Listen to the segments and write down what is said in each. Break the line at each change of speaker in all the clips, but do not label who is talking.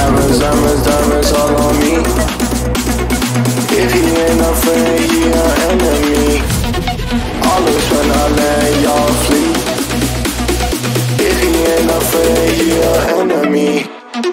Diamonds, diamonds, diamonds all on me. If he ain't a friend, he an enemy. Always when I land, y'all flee. If he ain't a friend, he an enemy.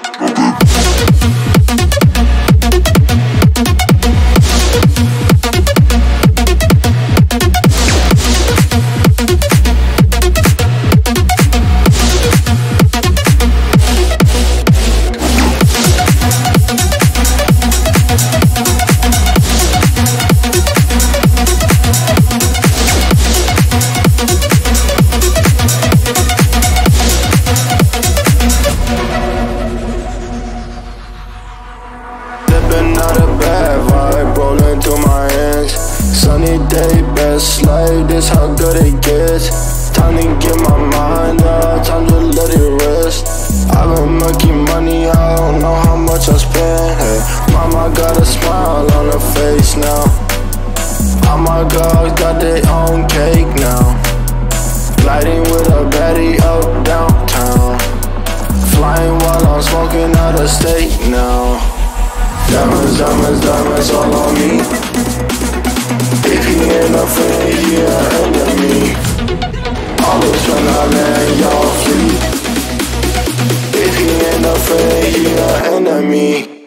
Sunny day, best life, this how good it gets. Time to get my mind up, time to let it rest. I've been making money, I don't know how much I spend. Hey, mama got a smile on her face now. All my girls got their own cake now. Gliding with a baddie up downtown. Flying while I'm smoking out of state now. Diamonds, diamonds, diamonds all on me. If he ain't a friend, he an enemy. Always when I land, y'all flee. If he ain't a friend, he an enemy.